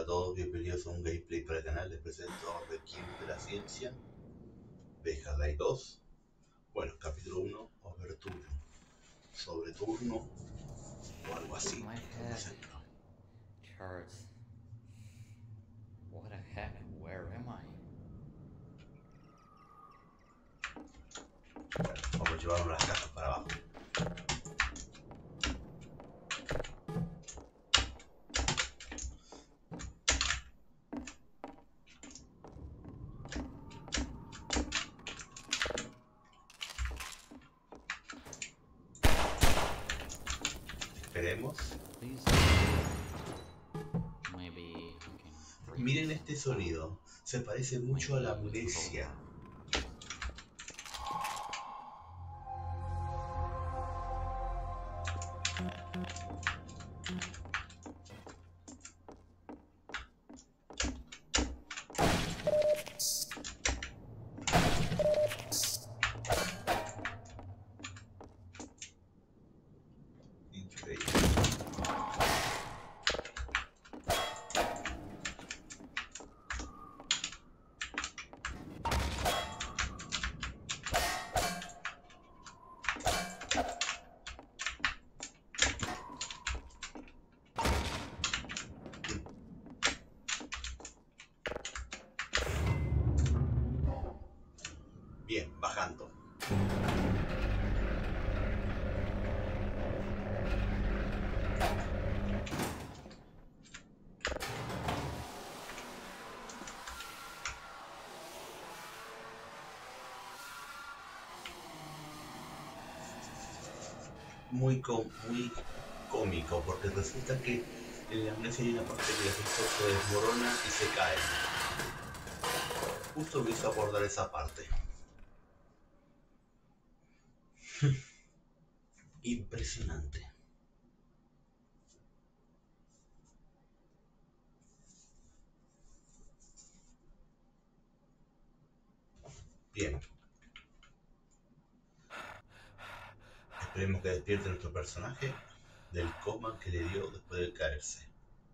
a todos, bienvenidos a un gameplay para el canal. Les presento Requiem de la Ciencia, Bejaday 2. Bueno, capítulo 1, Overturno, sobre turno o algo así. My head hurts. What the heck? Where am I? Bueno, vamos a llevarnos las cajas para abajo. Esperemos. Miren este sonido, se parece mucho a la amnesia. Bien, bajando. Muy cómico, porque resulta que en la amnesia hay una parte que el ascensor se desmorona y se cae. Justo me hizo abordar esa parte. Impresionante. Bien. Esperemos que despierte nuestro personaje del coma que le dio después de caerse.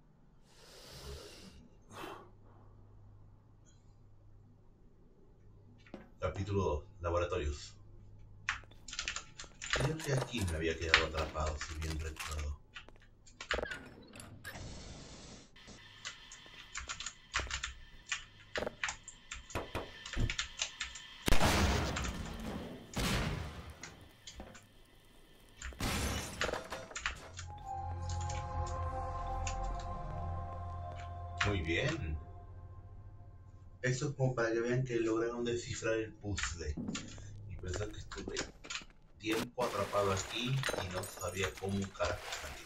Capítulo 2. Laboratorios. Creo que aquí me había quedado atrapado, si bien recuerdo. Muy bien. Eso es como para que vean que lograron descifrar el puzzle. Y pensar que estuve tiempo atrapado aquí y no sabía cómo carajo salir.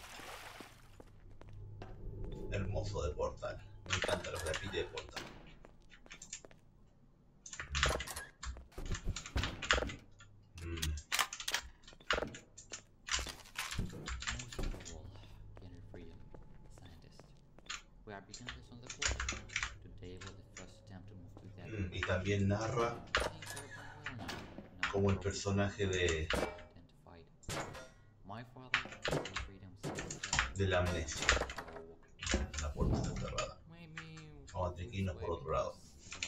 Hermoso de Portal. Me encanta los grafitis de Portal. Y también narra como el personaje de la amnesia. La puerta está cerrada. Vamos a tener que irnos por otro lado.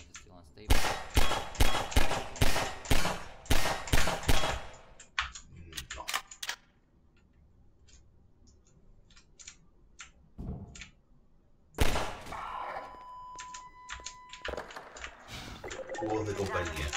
No. Cubos de compañía.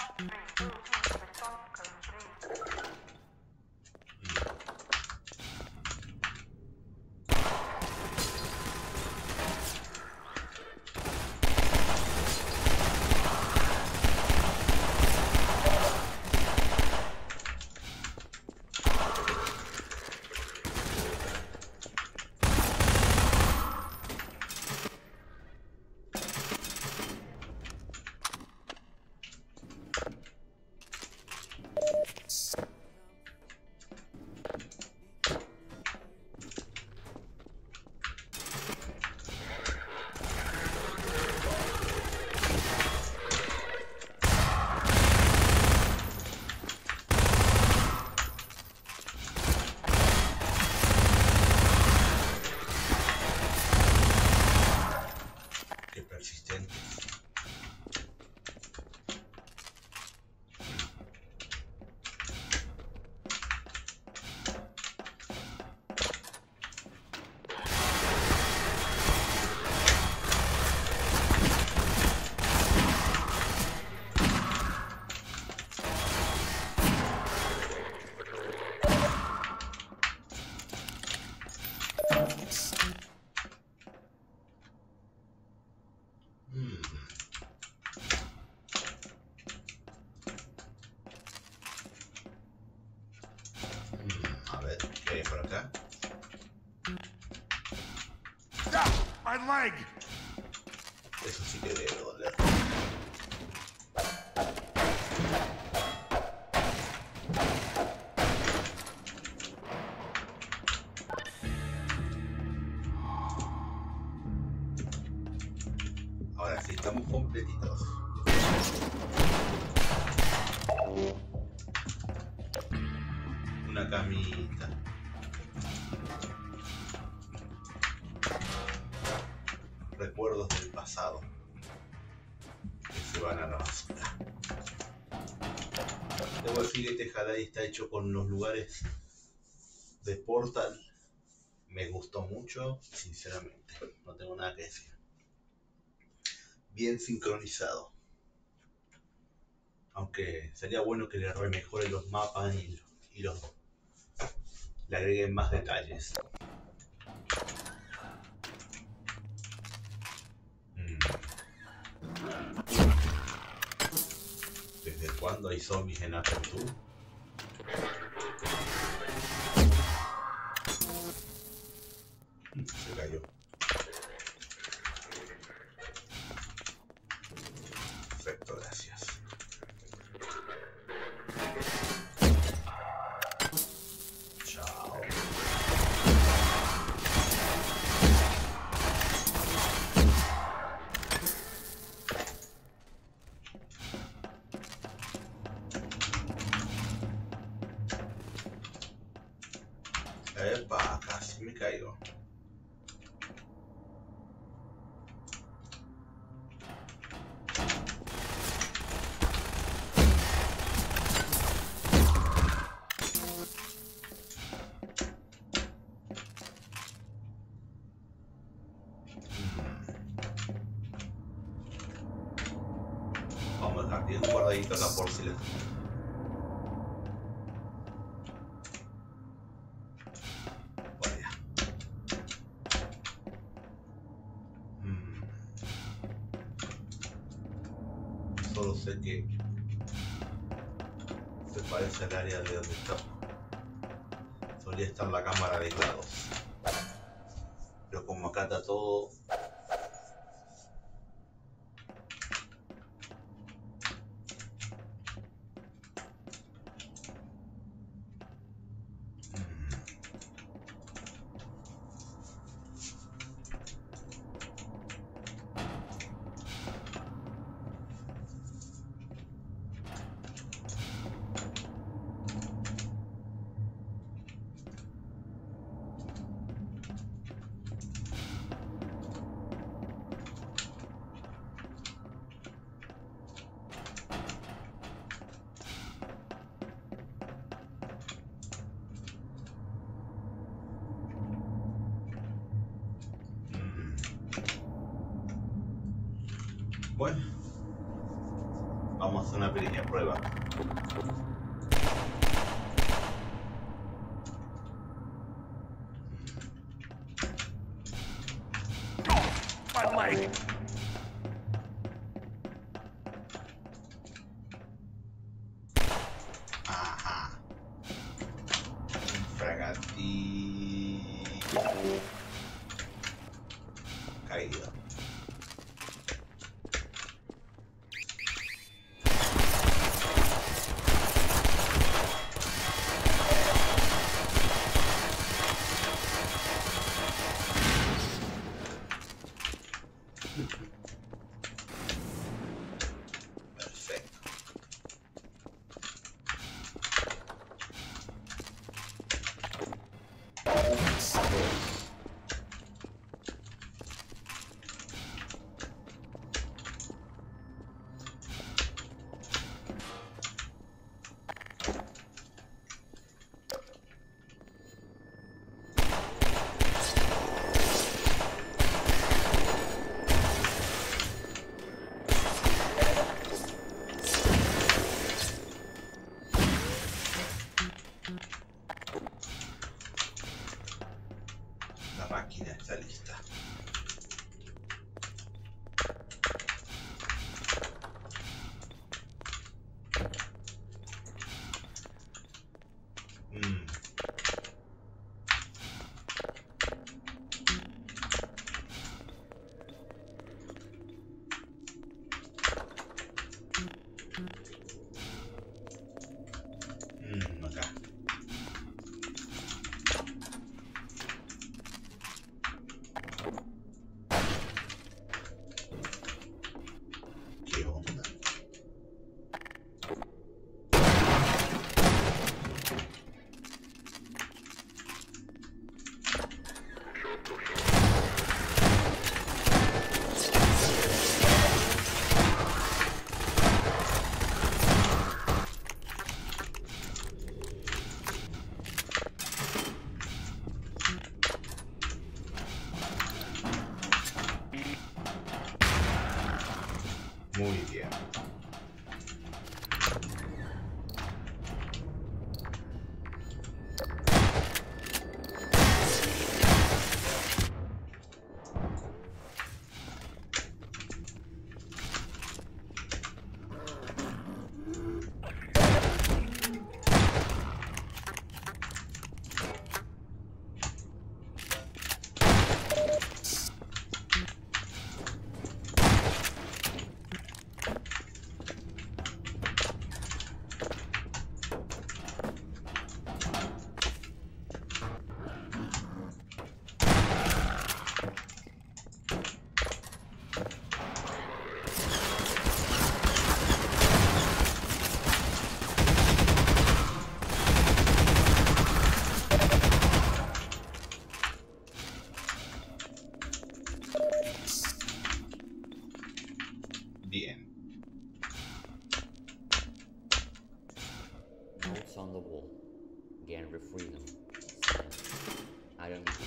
My leg! Eso sí que debe doler. Ahora sí estamos completitos. Una camita. Recuerdos del pasado que se van a la basura. Debo decir que este Halai está hecho con los lugares de Portal. Me gustó mucho, sinceramente. No tengo nada que decir. Bien sincronizado. Aunque sería bueno que le remejore los mapas y le agreguen más detalles. ¿Desde cuándo hay zombies en Aperture? Se cayó. Perfecto, gracias. Chao. Epa, casi me caigo. Vamos a dejar bien guardadito acá por si les... Vaya. Solo sé que se parece al área de donde está. Solía estar la cámara de GLaDOS. Pero como acá está todo... Bueno, vamos a hacer una pequeña prueba. My leg! Ajá. Fragatito. Caído. Perfecto. Muy bien. Bien. Notes on the wall. Gain freedom. I don't need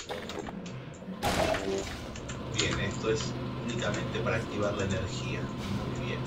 to. Bien, esto es únicamente para activar la energía. Muy bien.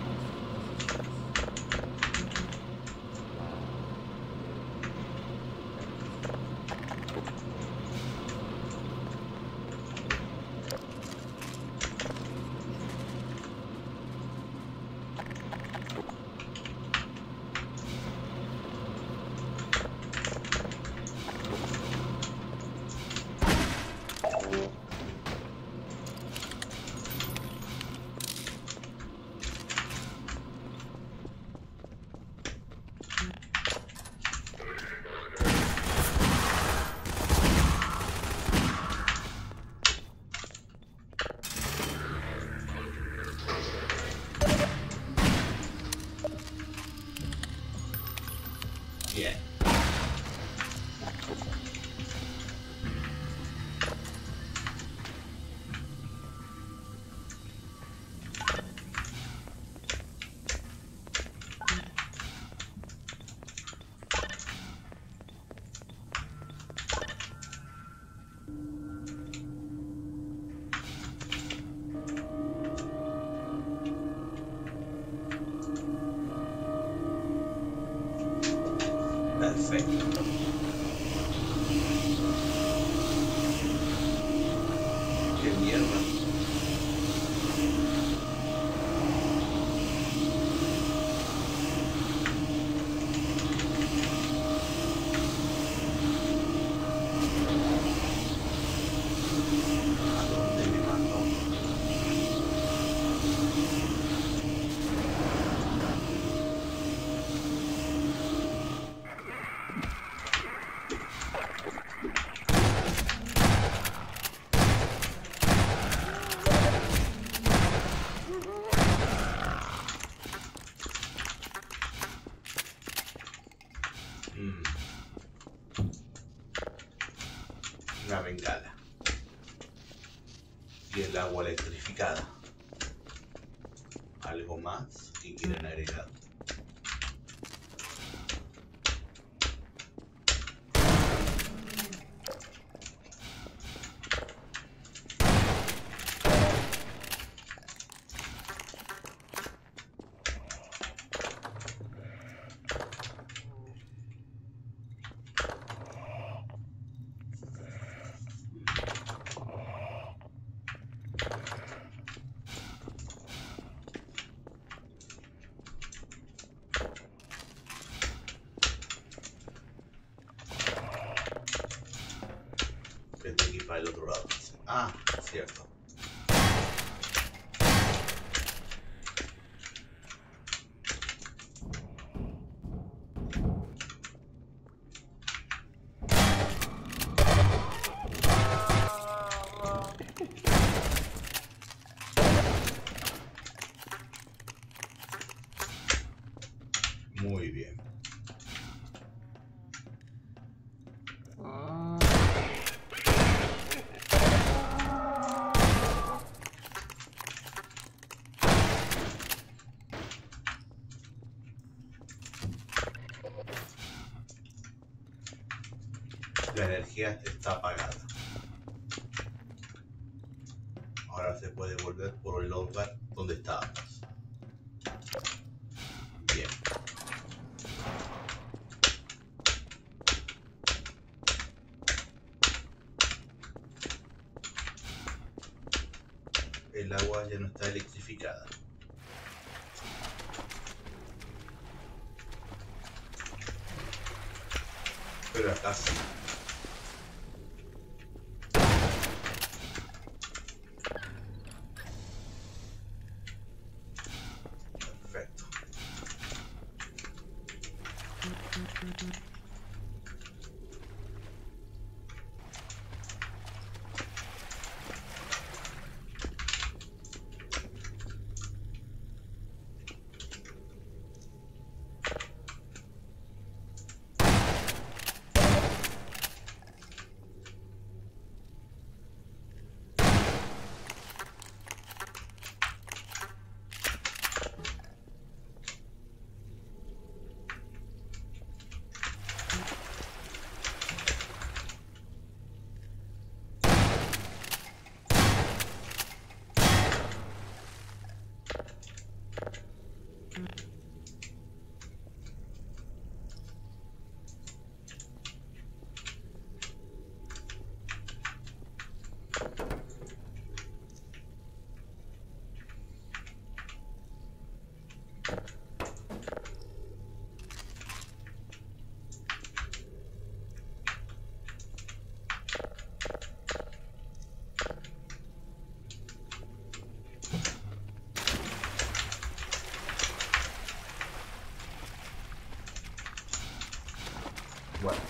Bien. Perfecto. Qué mierda. ¿A dónde me mandó? Una bengala. Y el agua electrificada. ¿Algo más que quieren agregar? Que te equipa del otro lado. Ah, cierto. Muy bien. La energía está apagada. Ahora se puede volver por el lugar donde estábamos. Bien. El agua ya no está electrificada. Pero acá sí. Perfecto. Bueno.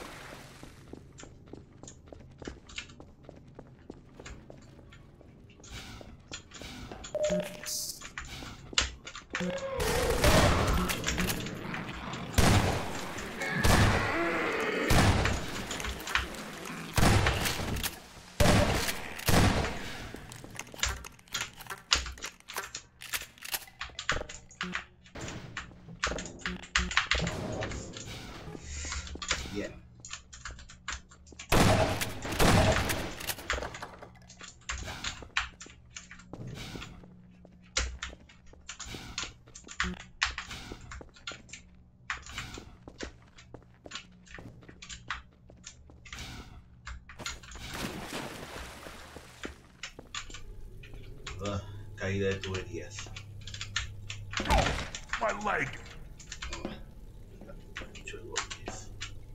Bien. Caída de tuberías. My leg! Mucho el golpes.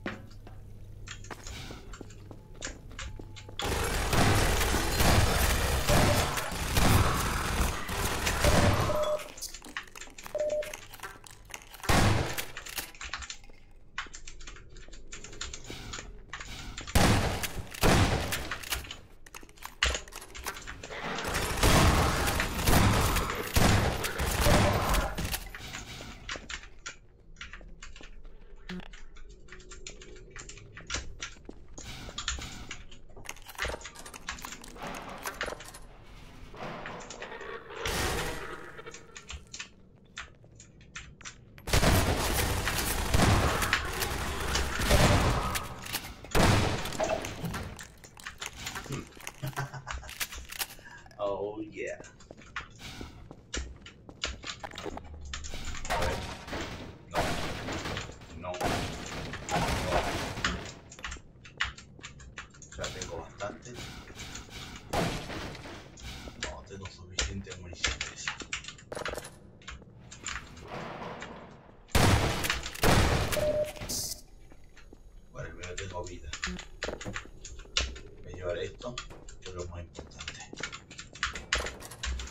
Oh yeah. A ver. No. No. Ya tengo bastante. No tengo suficiente munición de eso. Bueno, al menos tengo vida. Voy a llevar esto, que es lo más importante.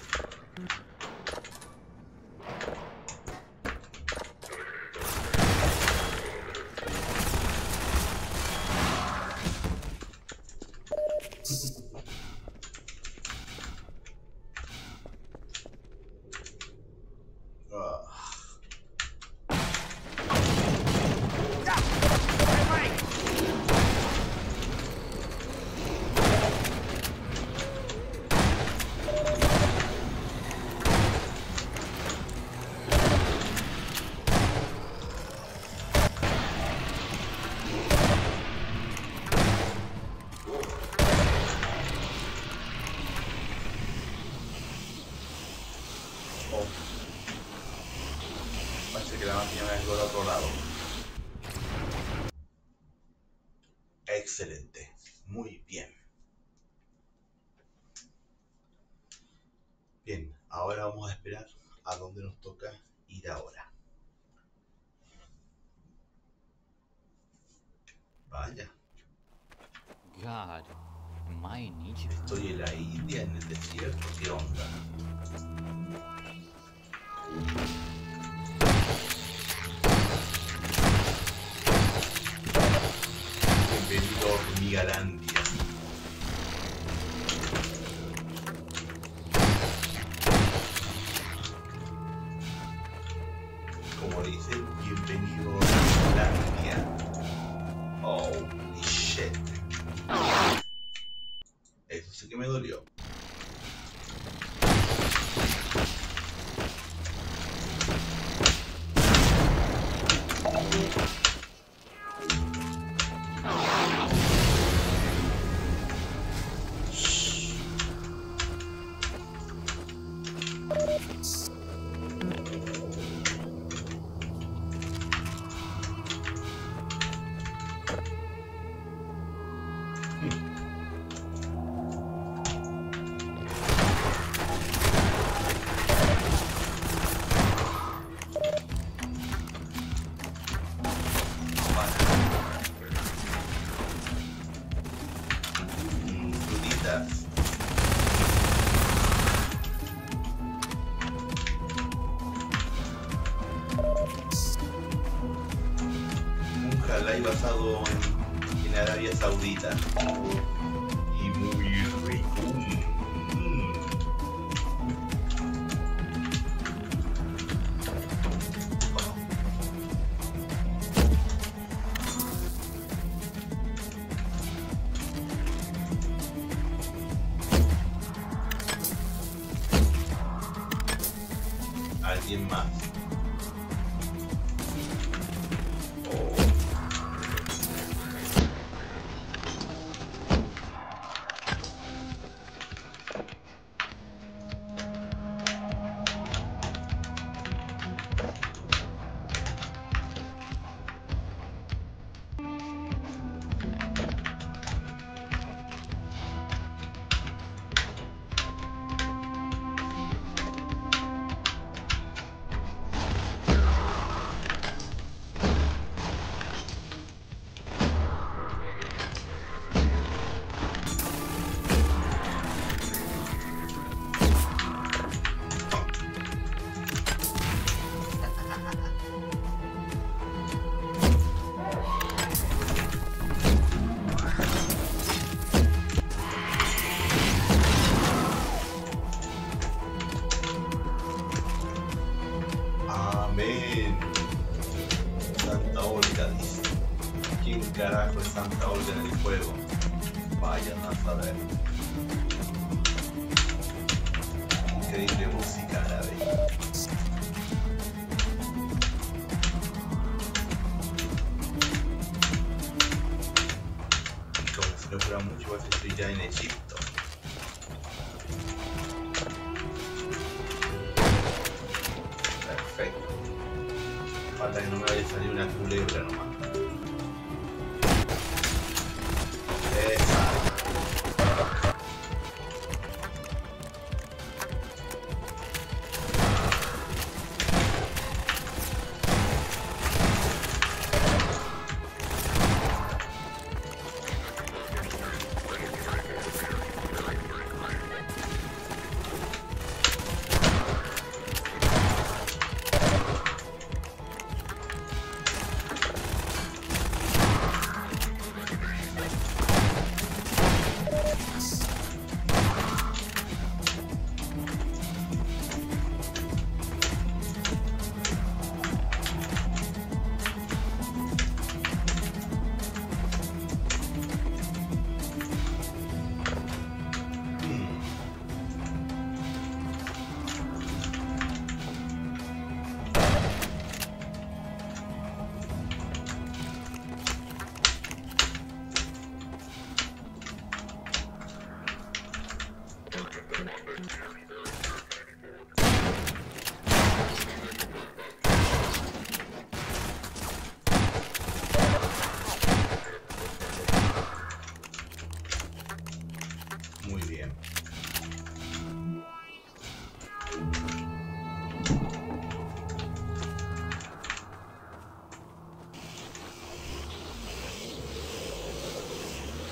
Oh. Parece que la máquina me algo al otro lado. Excelente. Muy bien. Bien, ahora vamos a esperar a dónde nos toca ir ahora. Vaya. God, my Nietzsche. Estoy en la India, en el desierto. ¿Qué onda? Bienvenido a Hormigalandia. Como dicen, bienvenido a Hormigalandia. Holy shit. Eso sí que me dolió. Frutitas. Un jalái basado en Arabia Saudita. Y muy rico. Alguien más. Oh. Amén. Santa Olga dice. ¿Quién carajo es Santa Olga en el juego? Vayan a saber. Increíble música árabe. Y como si no fuera mucho, pues estoy ya en Egipto. Perfecto. Falta que no me vaya a salir una culebra nomás. Esa.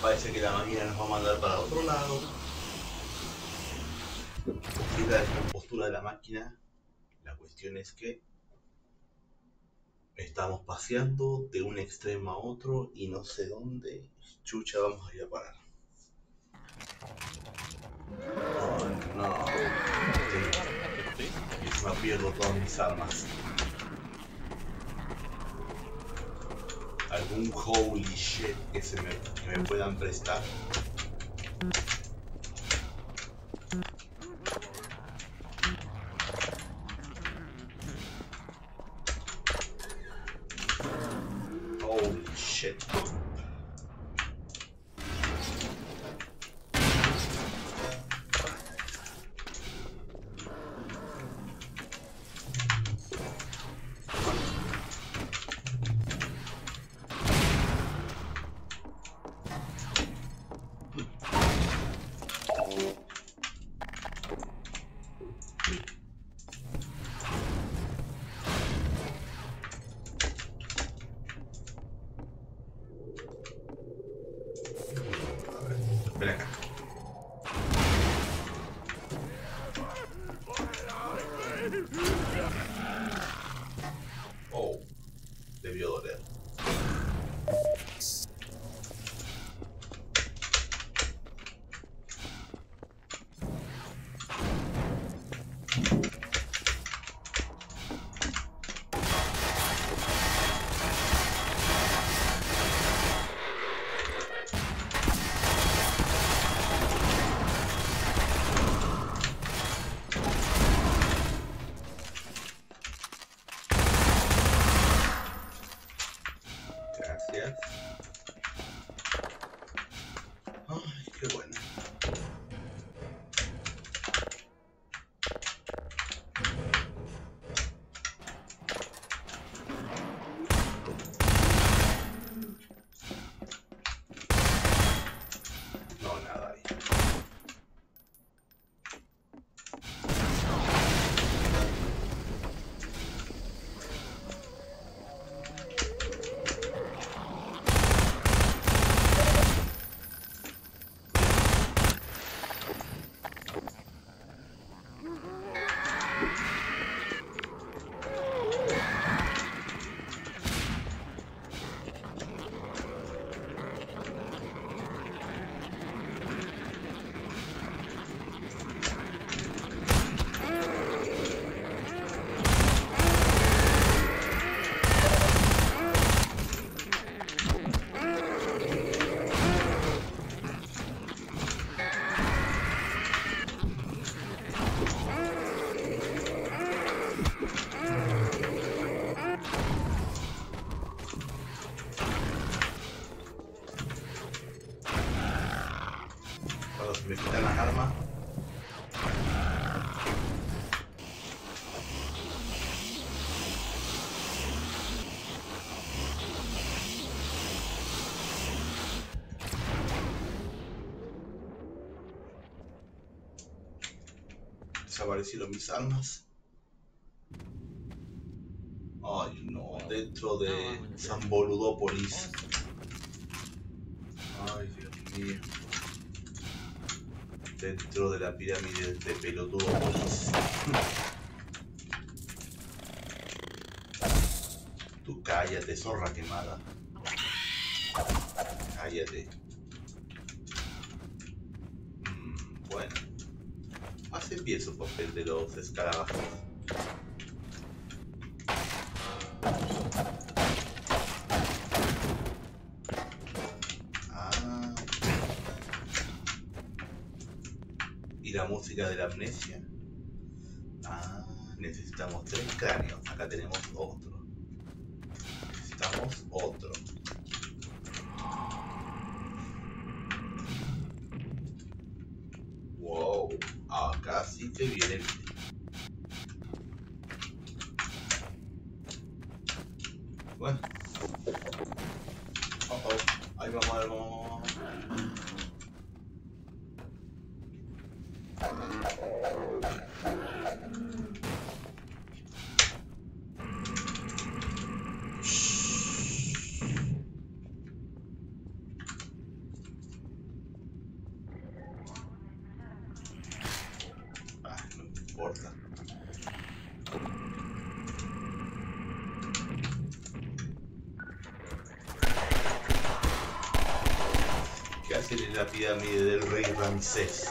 Parece que la máquina nos va a mandar para otro lado. Y la descompostura de la máquina. La cuestión es que estamos paseando de un extremo a otro y no sé dónde chucha vamos a ir a parar. Oh, no. Y me pierdo todas mis armas. Algún holy shit que me puedan prestar. Holy shit. Ven acá. Oh, debió doler. Gracias. Ay, qué bueno. No, nada ahí. Cuando se me quitan las armas. Desaparecieron mis armas. Ay no, dentro de San Boludópolis. Ay Dios mío. Dentro de la pirámide de Pelotudópolis. Tú cállate, zorra quemada. Cállate. Bueno. Hace bien su papel de los escarabajos. Ah. ¿Y la música de la amnesia? Ah, necesitamos 3 cráneos. Acá tenemos otro. Necesitamos otro. Wow, acá sí te viene bien. Bueno. Ahí vamos a ver, vamos. importa. ¿Qué hacen en la pirámide del rey Ramsés?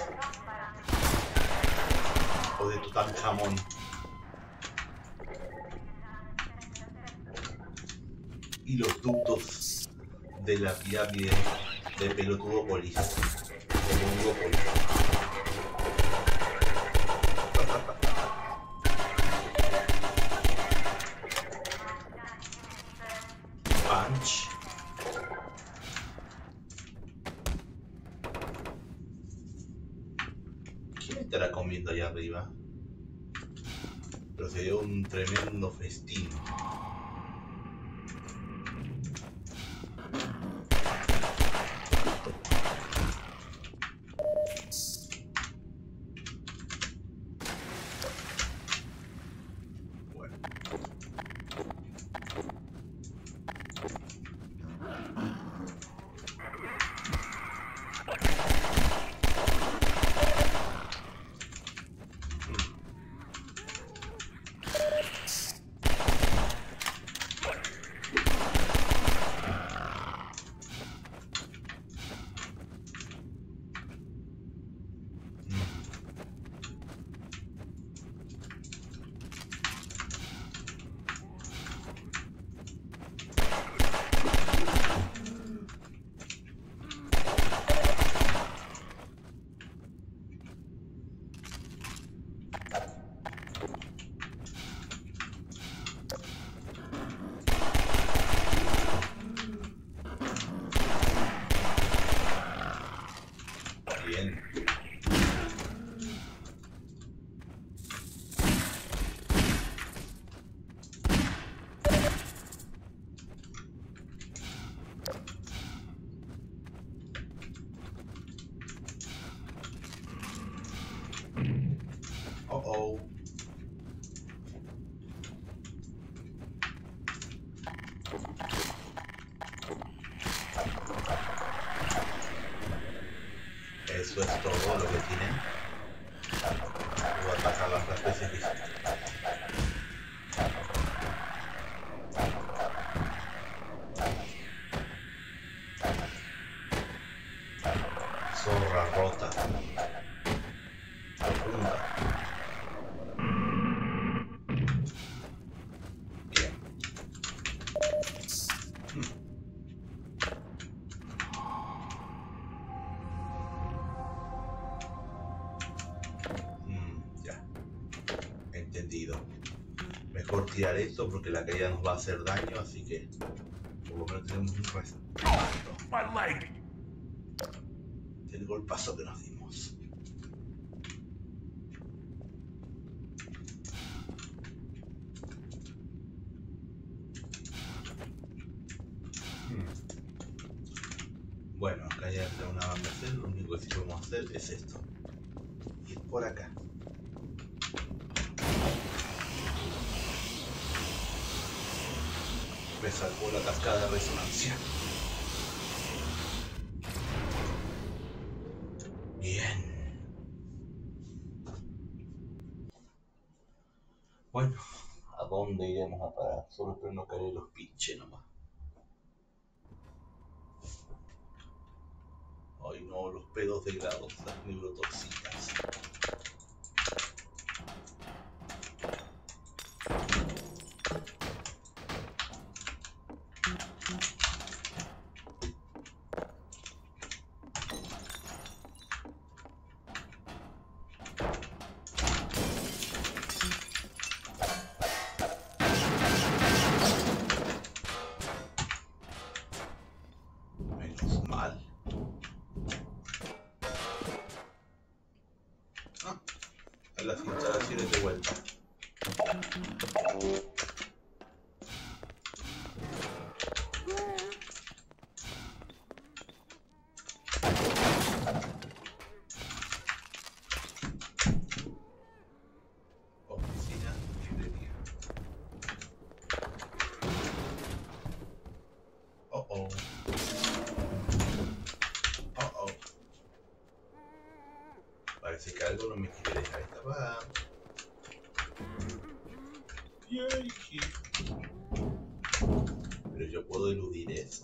O de Tutankamón. Y los ductos de la pirámide de Pelotudópolis. De Mongópolis. Punch. ¿Quién estará comiendo allá arriba? Pero sería un tremendo festín. Bien. Uh-oh. Eso es todo lo que tienen. Voy a atacar las especies distintas. Zorra rota. Profunda. Bien. Ya. Entendido. Mejor tirar esto porque la caída nos va a hacer daño, así que por lo menos tenemos un respaldo My leg! del golpazo que nos dimos. Bueno, acá ya tenemos una banda a hacer, lo único que sí podemos hacer es esto. Ir por acá. Me salvó la cascada de resonancia. Bien. Bueno, ¿a dónde iremos a parar? Solo espero no caer en los pinches nomás. Ay no, los pedos delgados, las neurotoxinas. Menos mal. A las instalaciones de vuelta. Oficina, librería. Oh. Parece que algo no me quiere dejar escapar. Pero yo puedo eludir eso.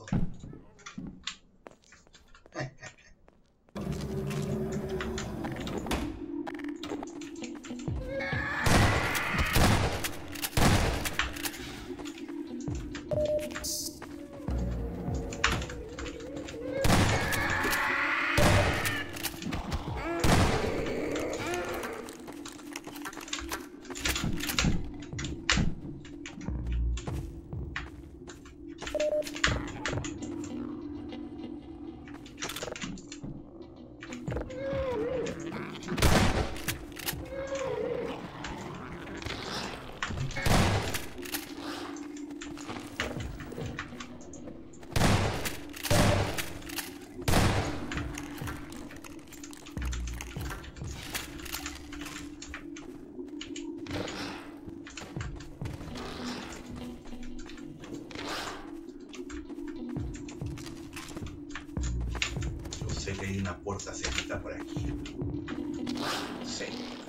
Sé que hay una puerta secreta por aquí. Sí.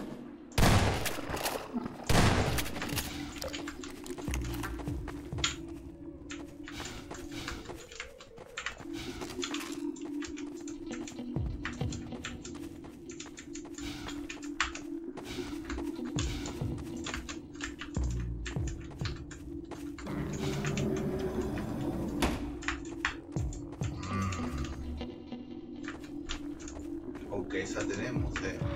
Ok, esa tenemos,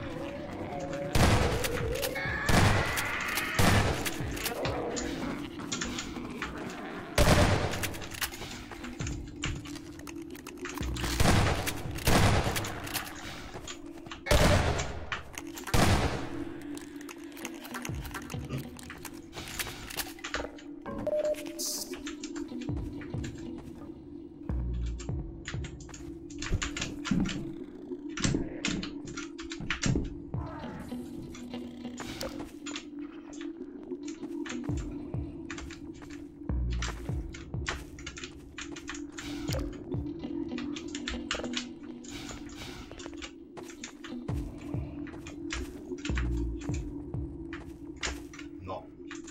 No.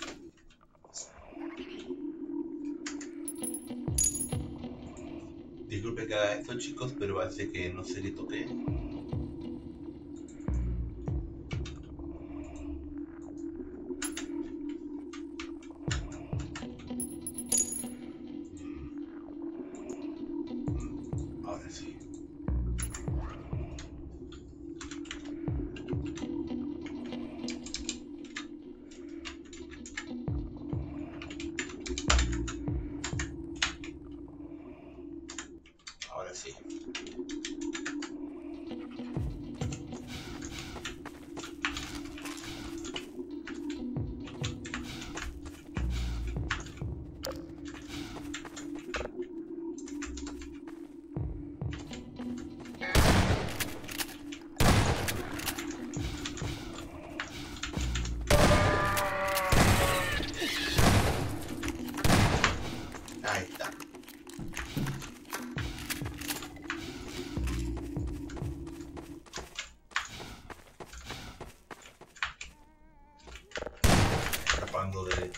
Disculpe que haga esto, chicos, pero parece que no sé qué toqué. Ahora sí. Ahora sí. Ahí está. Escapando de...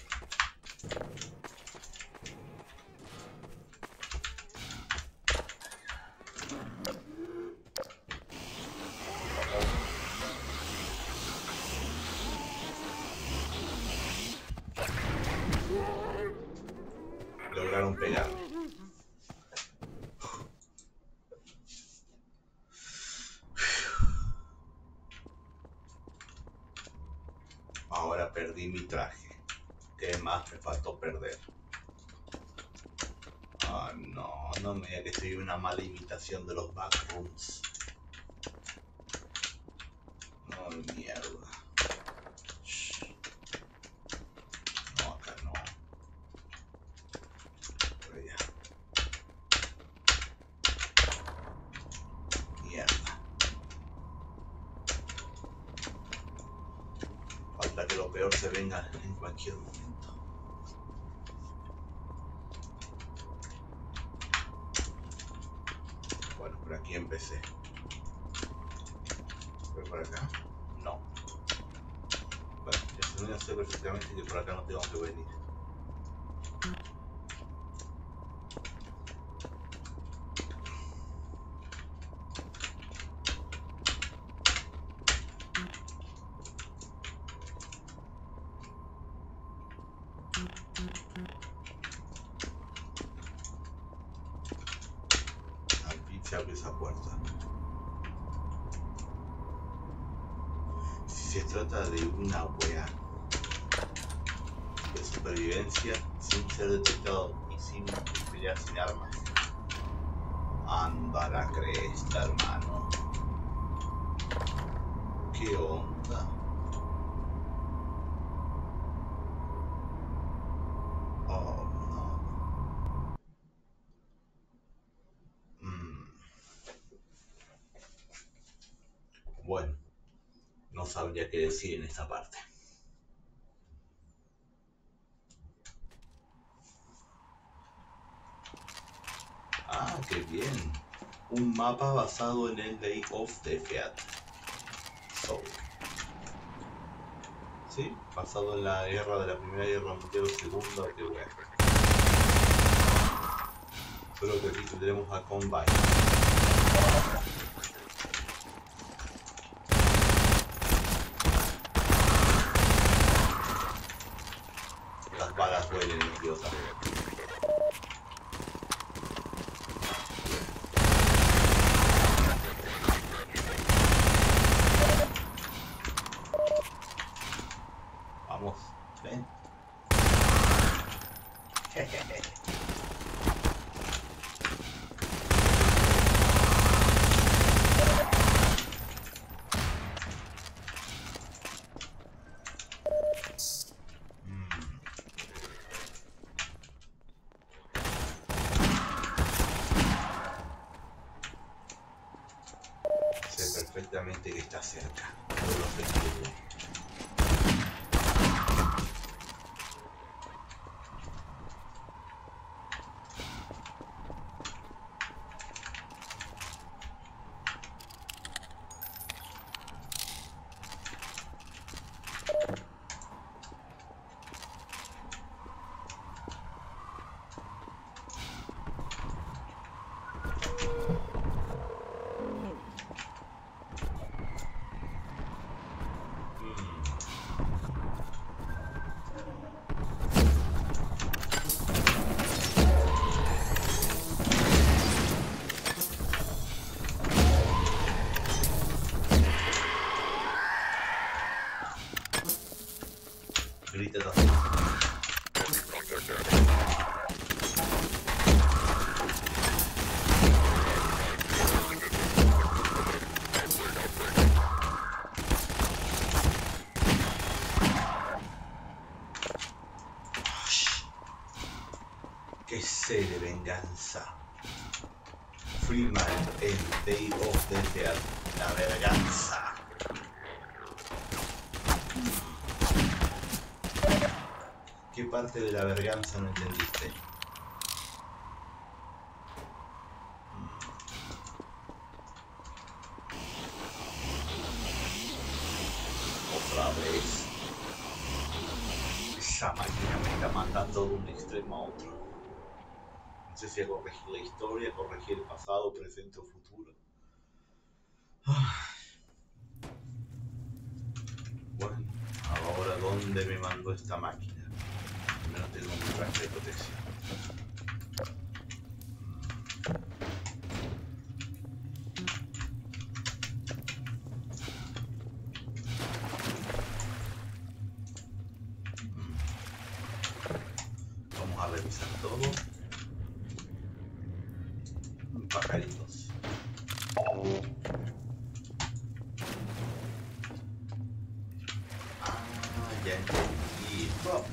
Lograron pegar. Ahora perdí mi traje. ¿Qué más me faltó perder? Ah, no, no me diga que soy una mala imitación de los backrooms. No, mierda. Shh. No, acá no. Por allá. Mierda. Falta que lo peor se venga en cualquier momento. Bueno, por aquí empecé. ¿Voy por acá? No. Bueno, ya se menos sé perfectamente que por acá no tengo que venir. Aquí se abre esa puerta. Si se trata de una wea de supervivencia sin ser detectado y sin pelear sin armas, anda la cresta, hermano. ¿Qué onda? Oh, no. Bueno, no sabría qué decir en esta parte. Ah, qué bien. Un mapa basado en el Day of the Fiat Soul. Sí, basado en la guerra de la Primera Guerra Mundial o Segunda, qué wea. Solo que aquí tendremos a Combine. Las balas vuelen, idiota. Vamos, ven. Sé perfectamente que está cerca. No lo sé. Grita también. ¡Qué sed de venganza! Freeman, el Day of the Dead, la venganza. ¿Qué parte de la venganza no entendiste? Otra vez. Esa máquina me está mandando de un extremo a otro. No sé si a corregir la historia, a corregir el pasado, presente o futuro. Bueno, ahora ¿dónde me mandó esta máquina? No tengo mi traje de protección. Vamos a revisar todo. Pajaritos. Ah, ya entendí. Oh.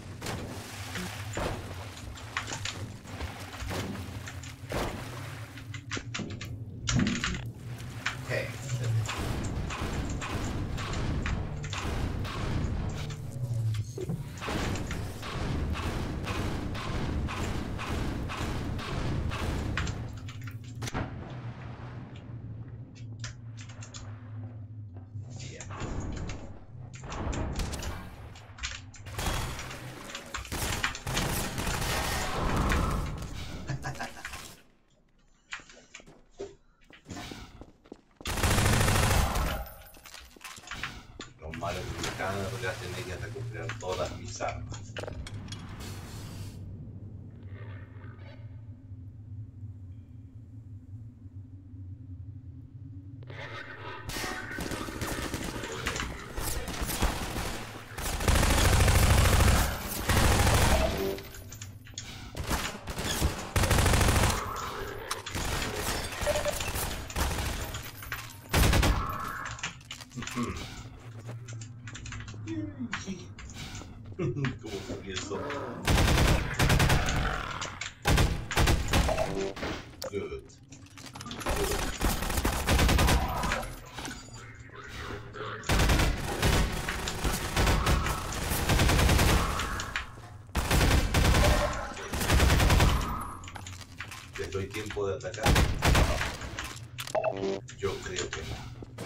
carga, tenía que recuperar todas mis armas. Como comienzo. Good. ¿Les doy tiempo de atacar? Yo creo que no.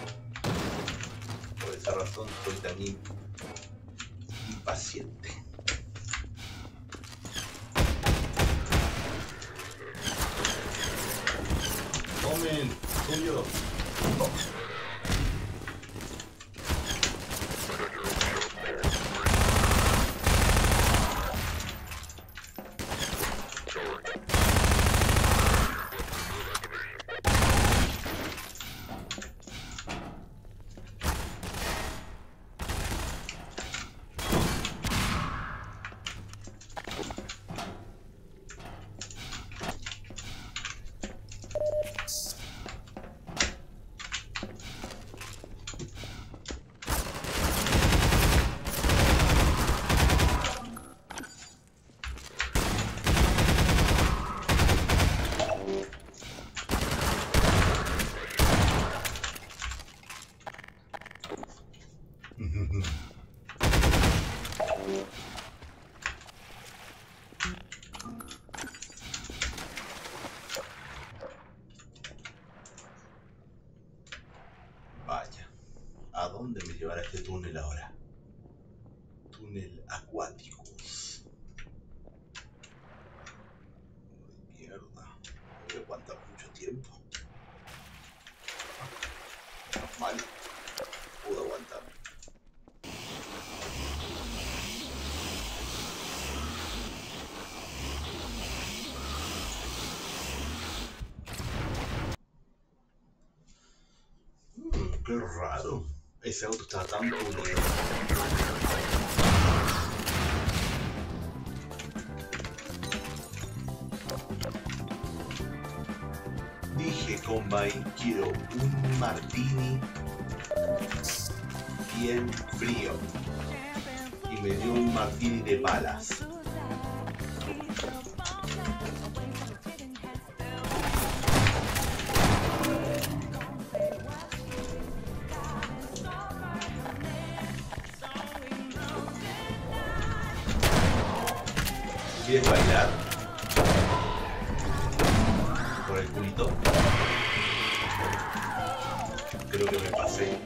Por esa razón soy tan impaciente. Tomen, suyo. Vaya, ¿a dónde me llevará este túnel ahora? Túnel acuático. Mierda, no me aguanta mucho tiempo. Vale, puedo aguantar. Qué raro. Ese auto está tan pulido. Dije, Combine, quiero un martini bien frío. Y me dio un martini de balas. ¿Quieres bailar? Por el culito. Creo que me pasé.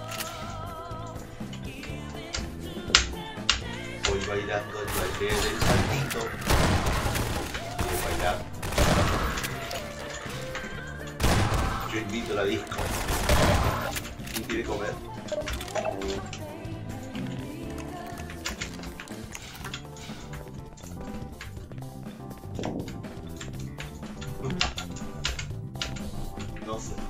Voy bailando el baile del saltito. ¿Quieres bailar? Yo invito a la disco. ¿Quién quiere comer? No sé.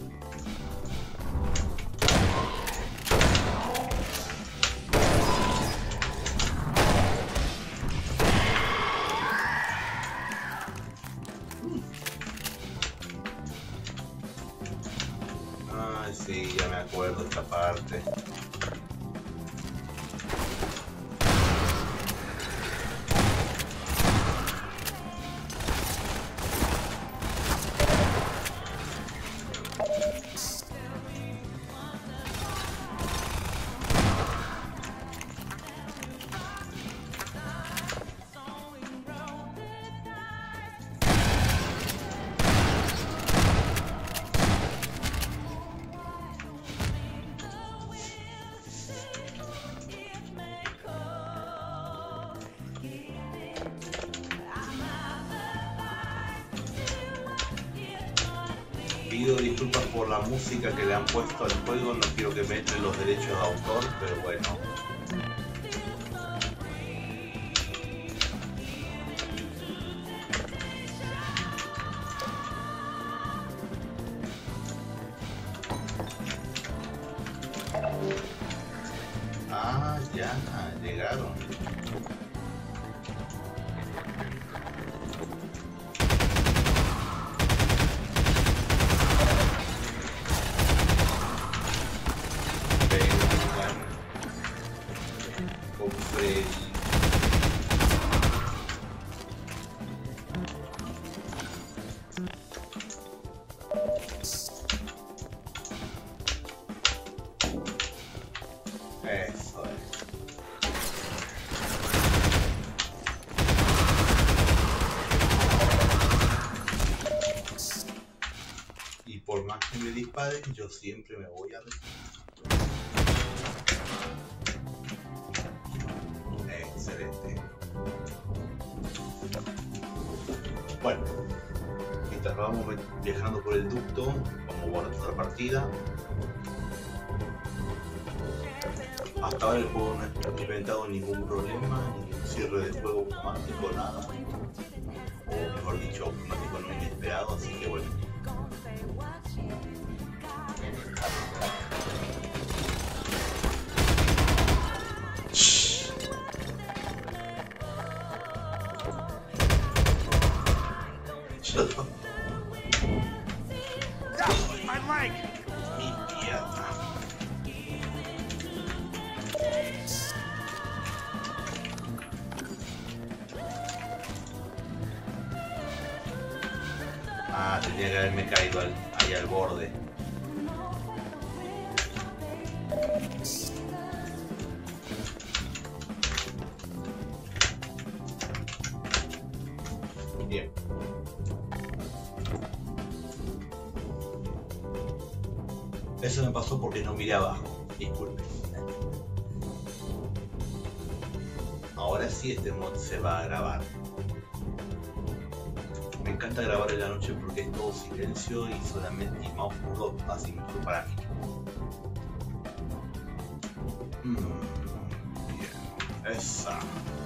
Ay, sí, ya me acuerdo esta parte. Pido disculpas por la música que le han puesto al juego, no quiero que me entren los derechos de autor, pero bueno. Ah, ya, llegaron. Eso es. Y por más que me disparen, yo siempre me voy a defender. Excelente. Bueno, mientras vamos viajando por el ducto, vamos a guardar otra partida. Hasta ahora el juego no ha experimentado ningún problema, ningún cierre de juego automático, nada. O mejor dicho, automático no inesperado, así que bueno. My leg! Mi pierna. Ah, tenía que haberme caído ahí al borde. Bien. Eso me pasó porque no miré abajo. Disculpe. Ahora sí este mod se va a grabar. Me encanta grabar en la noche porque es todo silencio y solamente y más oscuro, así mejor para mí. Bien. Esa.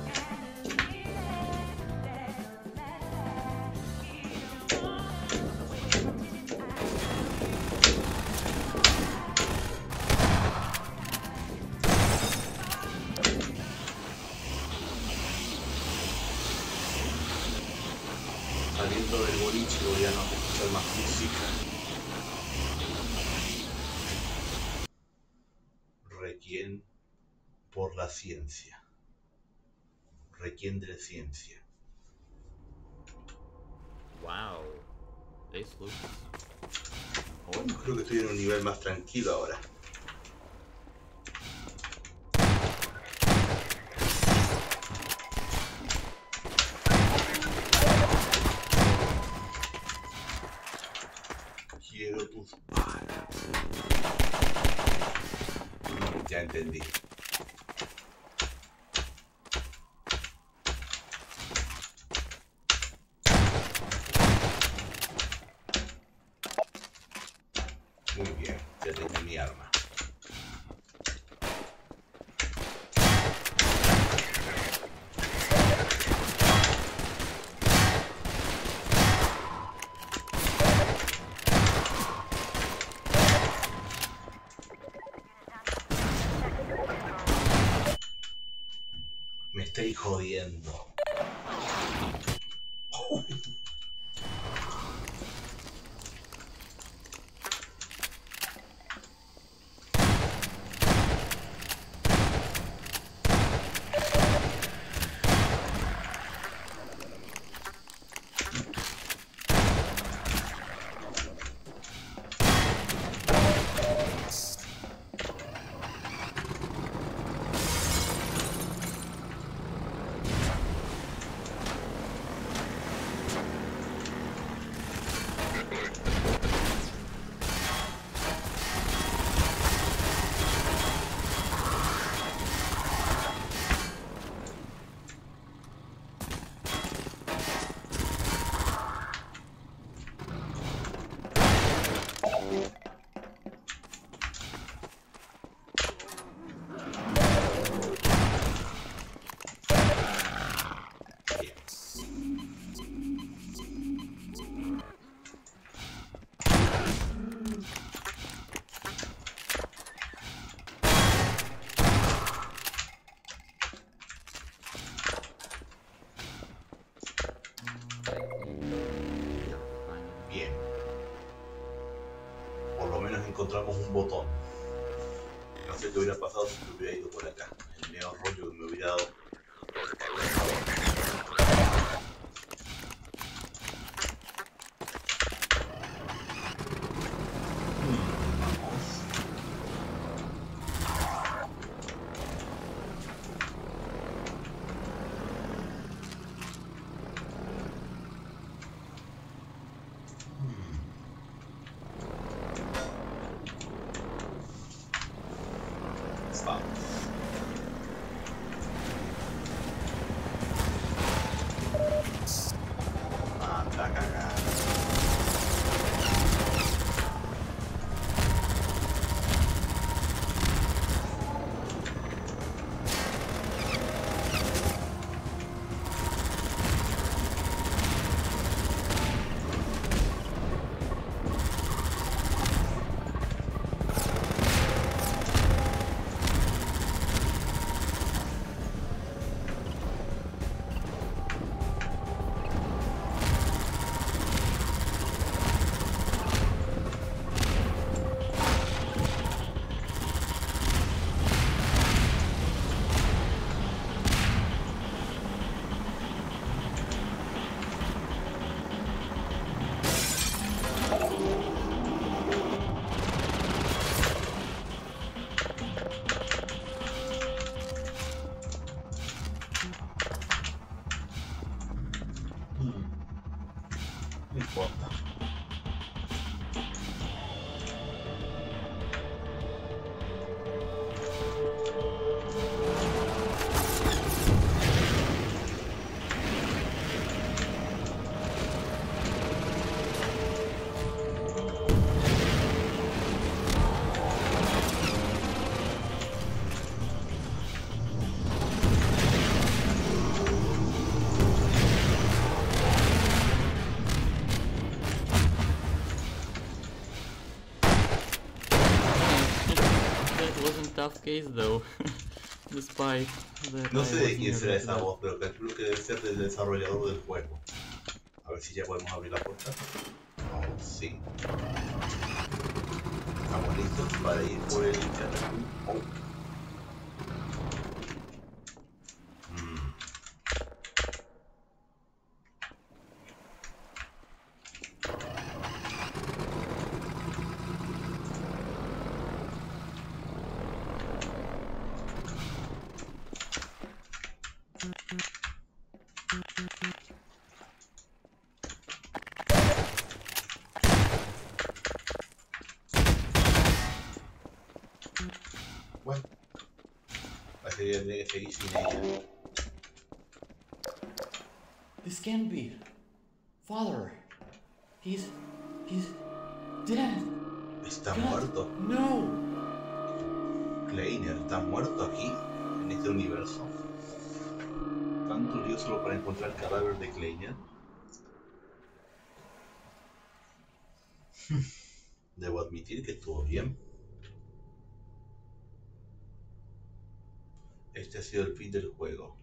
Saliendo del boliche voy a no escuchar más música. Requiem por la ciencia. Requiem de la ciencia. Wow. This looks... Bueno, creo que estoy en un nivel más tranquilo ahora. Quiero tus balas. Ya entendí. Muy bien, ya tengo mi arma. Me estoy jodiendo. encontramos un botón. No sé qué hubiera pasado si me hubiera ido por acá. El medio rollo que me hubiera dado. No importa. Tough case though, despite that. No sé de quién será esa voz, pero calculo que debe ser del desarrollador del juego. A ver si ya podemos abrir la puerta. Oh, sí. Estamos listos para ir por el internet. Oh. Bueno, parece que tendré que seguir sin ella. This can't be. Father. He's dead. Está God, muerto. No. Kleiner está muerto aquí, en este universo. Tanto lío solo para encontrar el cadáver de Kleiner. Debo admitir que estuvo bien. Este ha sido el fin del juego.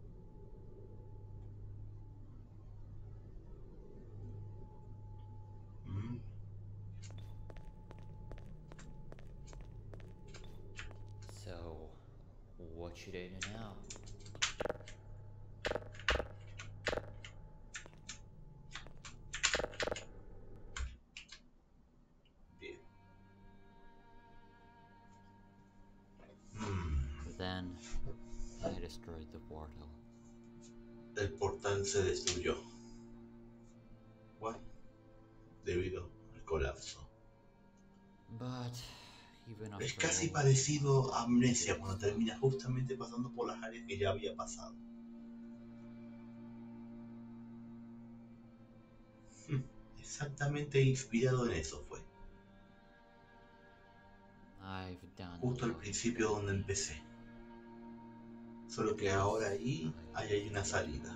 So, what should I do now? Bien. Then, I destroyed the portal. El portal se destruyó. Bueno, debido al colapso. But, even after Es casi all, parecido a Amnesia cuando termina justamente pasando por las áreas que ya había pasado. Exactamente inspirado en eso fue. I've done Justo al all principio donde empecé. Solo que ahora ahí hay una salida.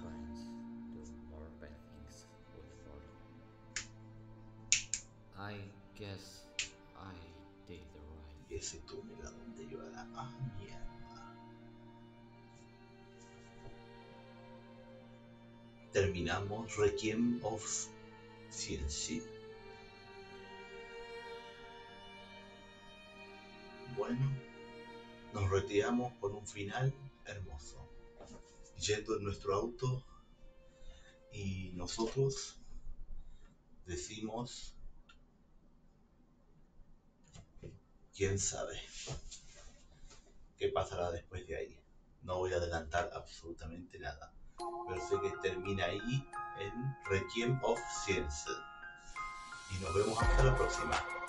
I guess I did right. Y ese túnel a donde llevará. Ah, mierda. Terminamos Requiem of Cienship. bueno, nos retiramos con un final hermoso. Yendo en nuestro auto y nosotros decimos, quién sabe qué pasará después de ahí. No voy a adelantar absolutamente nada, pero sé que termina ahí en Requiem of Science. Y nos vemos hasta la próxima.